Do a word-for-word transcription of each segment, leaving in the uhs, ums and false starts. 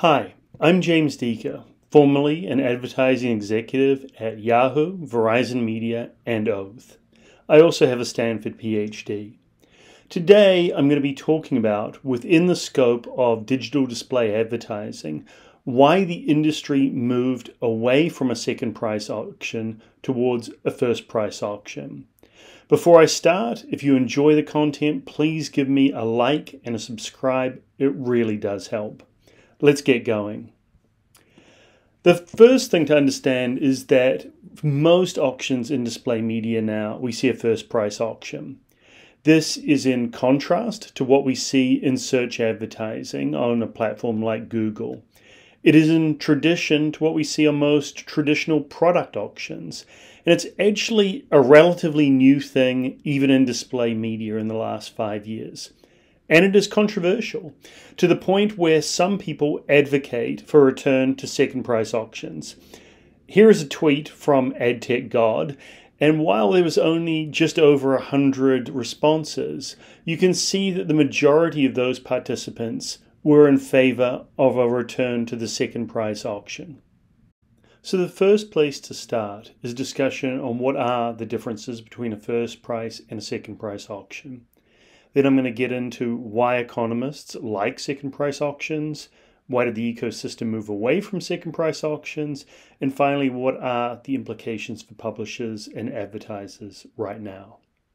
Hi, I'm James Deaker, formerly an advertising executive at Yahoo, Verizon Media, and Oath. I also have a Stanford P H D. Today, I'm going to be talking about, within the scope of digital display advertising, why the industry moved away from a second price auction towards a first price auction. Before I start, if you enjoy the content, please give me a like and a subscribe. It really does help. Let's get going. The first thing to understand is that most auctions in display media now, we see a first price auction. This is in contrast to what we see in search advertising on a platform like Google. It is in tradition to what we see on most traditional product auctions. And it's actually a relatively new thing even in display media in the last five years. And it is controversial, to the point where some people advocate for a return to second price auctions. Here is a tweet from AdTech God, and while there was only just over one hundred responses, you can see that the majority of those participants were in favor of a return to the second price auction. So the first place to start is a discussion on what are the differences between a first price and a second price auction. Then I'm going to get into why economists like second price auctions, why did the ecosystem move away from second price auctions, and finally, what are the implications for publishers and advertisers right now.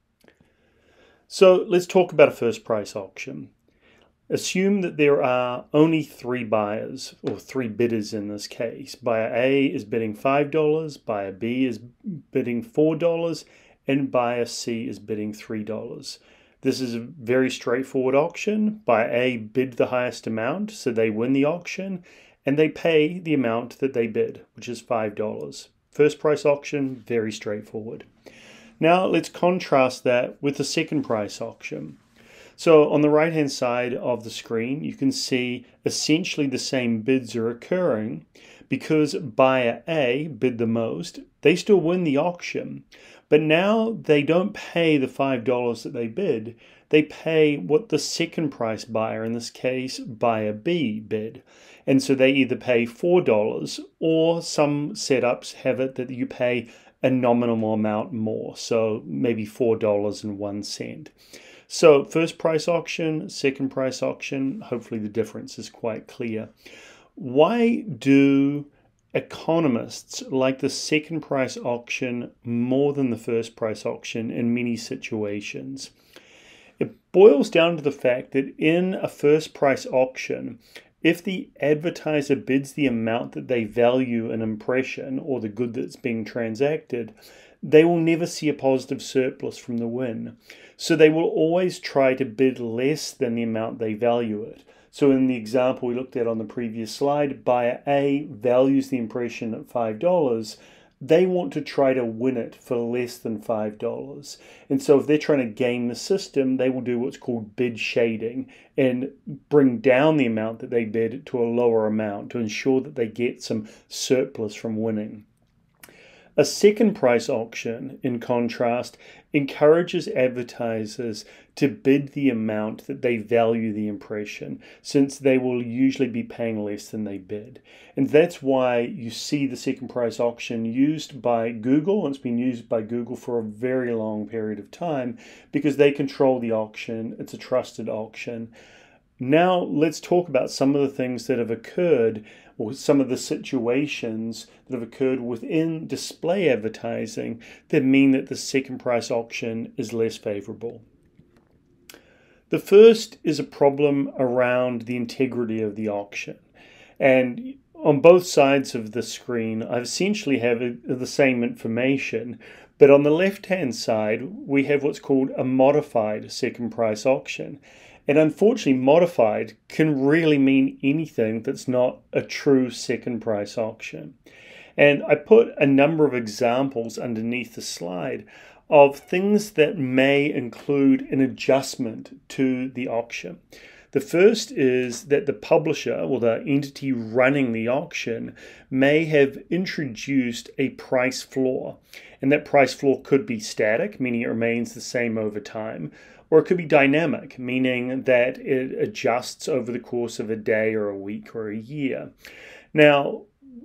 So let's talk about a first price auction. Assume that there are only three buyers, or three bidders in this case. Buyer A is bidding five dollars, buyer B is bidding four dollars, and buyer C is bidding three dollars. This is a very straightforward auction. Buyer A bid the highest amount, so they win the auction, and they pay the amount that they bid, which is five dollars. First price auction, very straightforward. Now let's contrast that with the second price auction. So on the right-hand side of the screen, you can see essentially the same bids are occurring. Because buyer A bid the most, they still win the auction. But now they don't pay the five dollars that they bid. They pay what the second price buyer, in this case buyer B, bid. And so they either pay four dollars, or some setups have it that you pay a nominal amount more. So maybe four dollars and one cent. So first price auction, second price auction, hopefully the difference is quite clear. Why do economists like the second price auction more than the first price auction in many situations? It boils down to the fact that in a first price auction, if the advertiser bids the amount that they value an impression or the good that's being transacted, they will never see a positive surplus from the win. So they will always try to bid less than the amount they value it. So in the example we looked at on the previous slide, buyer A values the impression at five dollars. They want to try to win it for less than five dollars. And so if they're trying to game the system, they will do what's called bid shading and bring down the amount that they bid to a lower amount to ensure that they get some surplus from winning. A second price auction, in contrast, encourages advertisers to bid the amount that they value the impression, since they will usually be paying less than they bid. And that's why you see the second price auction used by Google, and it's been used by Google for a very long period of time, because they control the auction. It's a trusted auction. Now let's talk about some of the things that have occurred, or some of the situations that have occurred within display advertising that mean that the second price auction is less favorable. The first is a problem around the integrity of the auction. And on both sides of the screen, I essentially have the same information, but on the left-hand side, we have what's called a modified second price auction. And unfortunately, modified can really mean anything that's not a true second price auction. And I put a number of examples underneath the slide of things that may include an adjustment to the auction. The first is that the publisher, or the entity running the auction, may have introduced a price floor. And that price floor could be static, meaning it remains the same over time, or it could be dynamic, meaning that it adjusts over the course of a day or a week or a year. Now,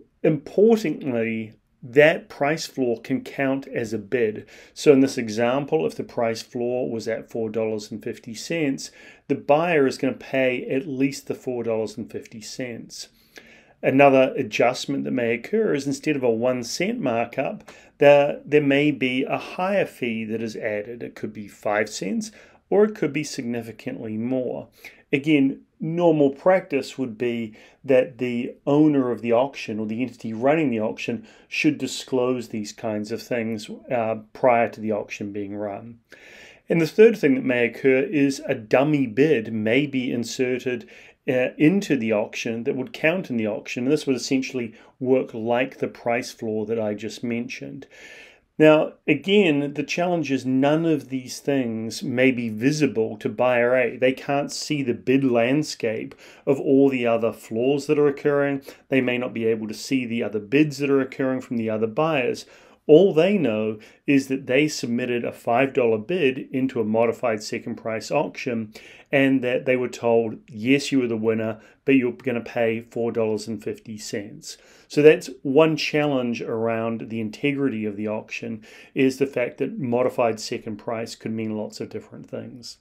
importantly, that price floor can count as a bid. So in this example, if the price floor was at four dollars and fifty cents, the buyer is going to pay at least the four dollars and fifty cents. Another adjustment that may occur is instead of a one cent markup, there, there may be a higher fee that is added. It could be five cents or it could be significantly more. Again, normal practice would be that the owner of the auction or the entity running the auction should disclose these kinds of things uh, prior to the auction being run. And the third thing that may occur is a dummy bid may be inserted uh, into the auction that would count in the auction. And this would essentially work like the price floor that I just mentioned. Now, again, the challenge is none of these things may be visible to buyer A. They can't see the bid landscape of all the other floors that are occurring. They may not be able to see the other bids that are occurring from the other buyers. All they know is that they submitted a five dollar bid into a modified second price auction and that they were told, yes, you were the winner, but you're going to pay four dollars and fifty cents. So that's one challenge around the integrity of the auction, is the fact that modified second price could mean lots of different things.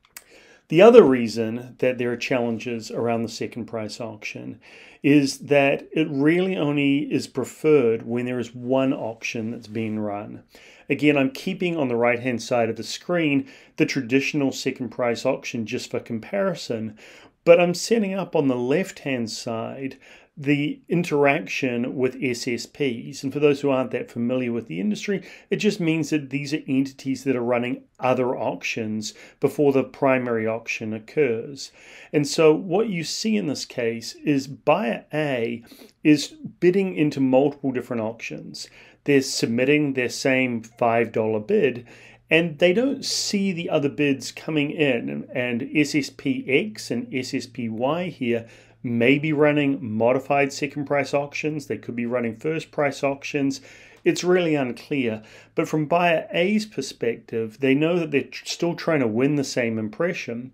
The other reason that there are challenges around the second price auction is that it really only is preferred when there is one auction that's being run. Again, I'm keeping on the right-hand side of the screen the traditional second price auction just for comparison, but I'm setting up on the left-hand side the interaction with S S Ps. And for those who aren't that familiar with the industry, it just means that these are entities that are running other auctions before the primary auction occurs. And so what you see in this case is buyer A is bidding into multiple different auctions. They're submitting their same five dollar bid, and they don't see the other bids coming in. And S S P X and S S P Y here may be running modified second price auctions. They could be running first price auctions. It's really unclear. But from buyer A's perspective, they know that they're still trying to win the same impression.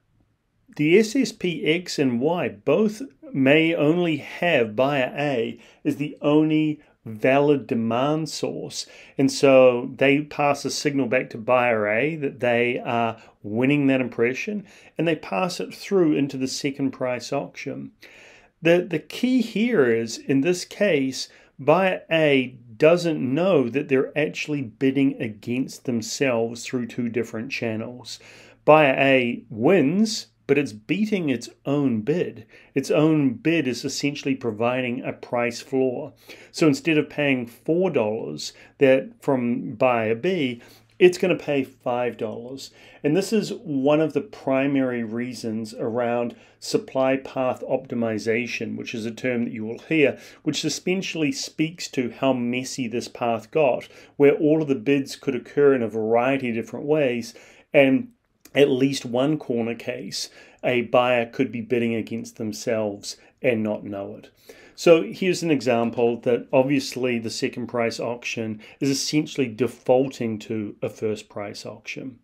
The S S P X and Y both may only have buyer A as the only valid demand source, and so they pass a signal back to buyer A that they are winning that impression, and they pass it through into the second price auction. The, the key here is, in this case, buyer A doesn't know that they're actually bidding against themselves through two different channels. Buyer A wins, but it's beating its own bid. Its own bid is essentially providing a price floor. So instead of paying four dollars that from buyer B, it's going to pay five dollars. And this is one of the primary reasons around supply path optimization, which is a term that you will hear, which essentially speaks to how messy this path got, where all of the bids could occur in a variety of different ways, and at least one corner case, a buyer could be bidding against themselves and not know it. So here's an example that obviously the second price auction is essentially defaulting to a first price auction.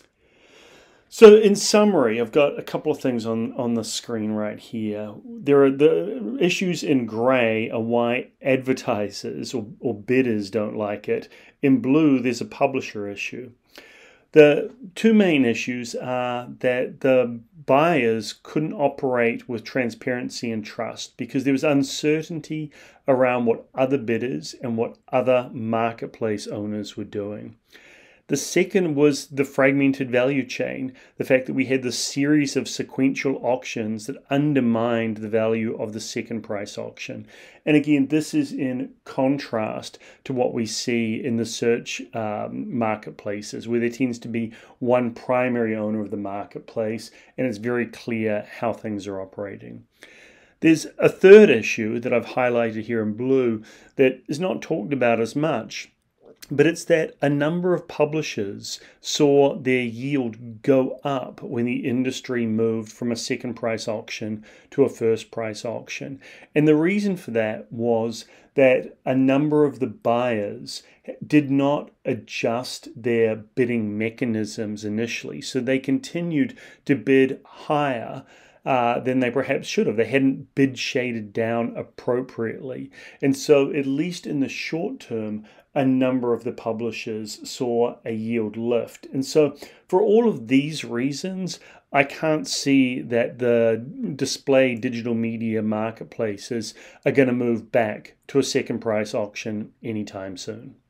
So in summary, I've got a couple of things on, on the screen right here. There are the issues in gray are why advertisers or, or bidders don't like it. In blue, there's a publisher issue. The two main issues are that the buyers couldn't operate with transparency and trust because there was uncertainty around what other bidders and what other marketplace owners were doing. The second was the fragmented value chain, the fact that we had this series of sequential auctions that undermined the value of the second price auction. And again, this is in contrast to what we see in the search um, marketplaces, where there tends to be one primary owner of the marketplace, and it's very clear how things are operating. There's a third issue that I've highlighted here in blue that is not talked about as much. but it's that a number of publishers saw their yield go up when the industry moved from a second price auction to a first price auction. And the reason for that was that a number of the buyers did not adjust their bidding mechanisms initially. So they continued to bid higher Uh, than they perhaps should have. They hadn't bid shaded down appropriately. And so, at least in the short term, a number of the publishers saw a yield lift. And so, for all of these reasons, I can't see that the display digital media marketplaces are going to move back to a second price auction anytime soon.